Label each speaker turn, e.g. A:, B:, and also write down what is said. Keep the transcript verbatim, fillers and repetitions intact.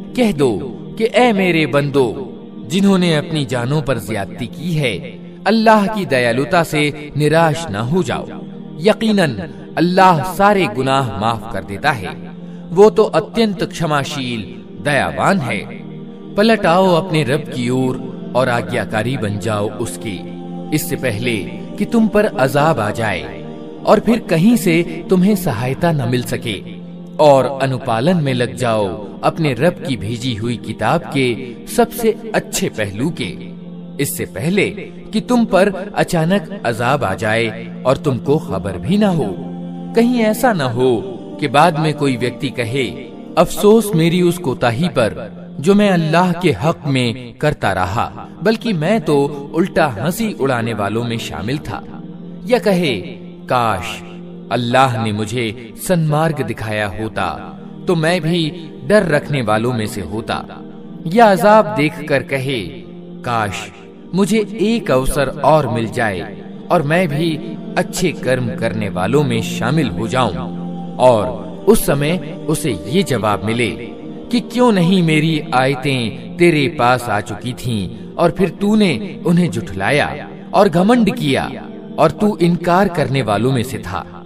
A: कह दो कि ऐ मेरे बंदो जिन्होंने अपनी जानों पर ज्यादती की है, अल्लाह की दयालुता से निराश न हो जाओ। यकीनन अल्लाह सारे गुनाह माफ कर देता है, वो तो अत्यंत क्षमाशील दयावान है। पलट आओ अपने रब की ओर और आज्ञाकारी बन जाओ उसके, इससे पहले कि तुम पर अजाब आ जाए और फिर कहीं से तुम्हें सहायता न मिल सके, और अनुपालन में लग जाओ अपने रब की भेजी हुई किताब के सबसे अच्छे पहलू के, इससे पहले कि तुम पर अचानक अजाब आ जाए और तुमको खबर भी न हो। कहीं ऐसा न हो कि बाद में कोई व्यक्ति कहे, अफसोस मेरी उस कोताही पर जो मैं अल्लाह के हक में करता रहा, बल्कि मैं तो उल्टा हंसी उड़ाने वालों में शामिल था। या कहे, काश अल्लाह ने मुझे सन्मार्ग दिखाया होता तो मैं भी डर रखने वालों में से होता। या अजाब देखकर कहे, काश मुझे एक अवसर और मिल जाए और मैं भी अच्छे कर्म करने वालों में शामिल हो जाऊं। और उस समय उसे ये जवाब मिले कि क्यों नहीं मेरी आयतें तेरे पास आ चुकी थीं और फिर तूने उन्हें झुठलाया और घमंड किया और तू इनकार करने वालों में से था।